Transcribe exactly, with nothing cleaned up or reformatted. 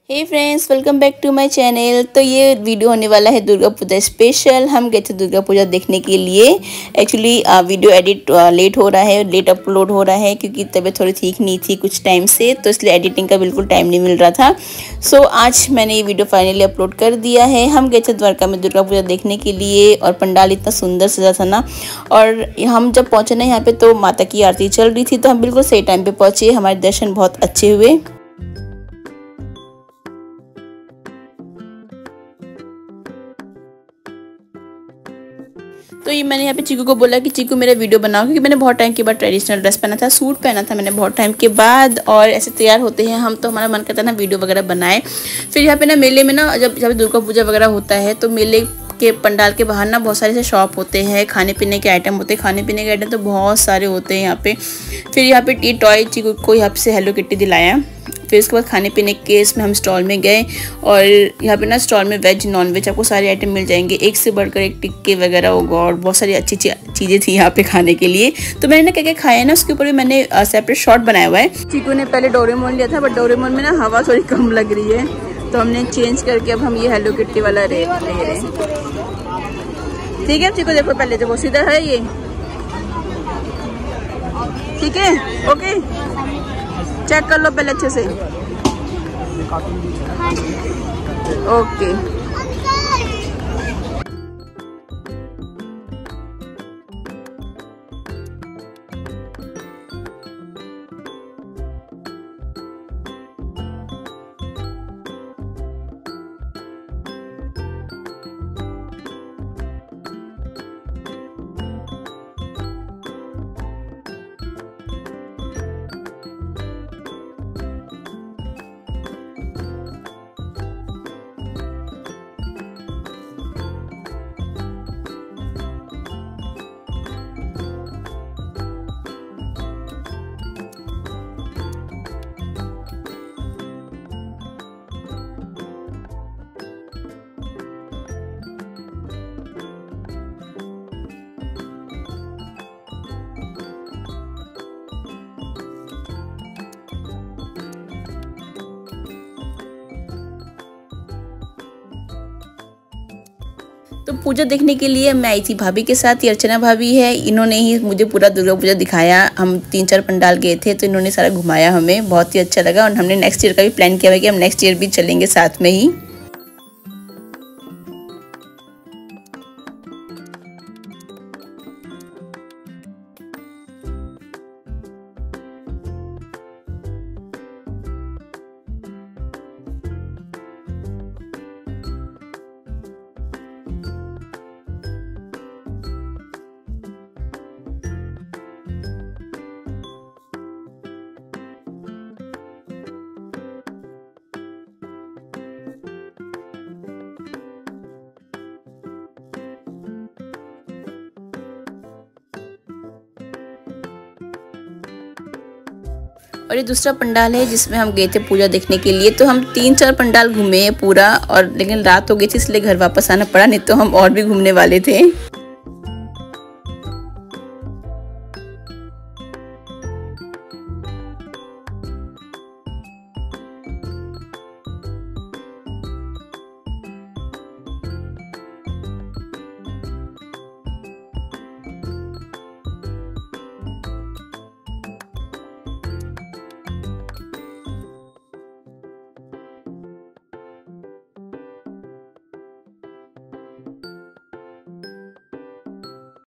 Hey friends, welcome back to my channel. तो ये video होने वाला है दुर्गा पूजा स्पेशल। हम गए थे दुर्गा पूजा देखने के लिए। एक्चुअली वीडियो एडिट लेट हो रहा है, लेट अपलोड हो रहा है क्योंकि तबीयत थोड़ी ठीक नहीं थी कुछ टाइम से, तो इसलिए एडिटिंग का बिल्कुल टाइम नहीं मिल रहा था। सो so, आज मैंने ये वीडियो फाइनली अपलोड कर दिया है। हम गए थे द्वारका में दुर्गा पूजा देखने के लिए और पंडाल इतना सुंदर सजा था ना। और हम जब पहुँचे ना यहाँ पे तो माता की आरती चल रही थी, तो हम बिल्कुल सही टाइम पर पहुँचे। हमारे दर्शन बहुत अच्छे हुए। तो ये मैंने यहाँ पे चीकू को बोला कि चीकू मेरा वीडियो बनाओ, क्योंकि मैंने बहुत टाइम के बाद ट्रेडिशनल ड्रेस पहना था, सूट पहना था मैंने बहुत टाइम के बाद। और ऐसे तैयार होते हैं हम तो हमारा मन करता है ना वीडियो वगैरह बनाए। फिर यहाँ पे ना मेले में ना जब जब दुर्गा पूजा वगैरह होता है तो मेले के पंडाल के बाहर ना बहुत सारे से शॉप होते हैं, खाने पीने के आइटम होते हैं। खाने पीने के आइटम तो बहुत सारे होते हैं यहाँ पे। फिर यहाँ पे टी टॉय चीकू को यहाँ से हेलो किट्टी दिलाया। फिर उसके बाद खाने पीने के इसमें हम स्टॉल में गए और यहाँ पे ना स्टॉल में वेज नॉन वेज आपको सारे आइटम मिल जाएंगे, एक से बढ़कर एक टिक्के वगैरह होगा और बहुत सारी अच्छी चीज़ें थी यहाँ पे खाने के लिए। तो मैंने ना क्या क्या खाया ना उसके ऊपर भी मैंने सेपरेट शॉट बनाया हुआ है। चीकू ने पहले डोरेमोन लिया था, बट डोरेमोन में ना हवा थोड़ी कम लग रही है, तो हमने चेंज करके अब हम ये हेलो किट्टी वाला ले रहे हैं। ठीक है चीकू, देखो पहले देखो सीधा है ये, ठीक है ओके, चेक कर लो पहले अच्छे से। ओके तो पूजा देखने के लिए मैं आई थी भाभी के साथ। ये अर्चना भाभी है, इन्होंने ही मुझे पूरा दुर्गा पूजा दिखाया। हम तीन चार पंडाल गए थे तो इन्होंने सारा घुमाया, हमें बहुत ही अच्छा लगा। और हमने नेक्स्ट ईयर का भी प्लान किया हुआ है कि हम नेक्स्ट ईयर भी चलेंगे साथ में ही। और ये दूसरा पंडाल है जिसमें हम गए थे पूजा देखने के लिए। तो हम तीन चार पंडाल घूमे पूरा, और लेकिन रात हो गई थी इसलिए घर वापस आना पड़ा, नहीं तो हम और भी घूमने वाले थे।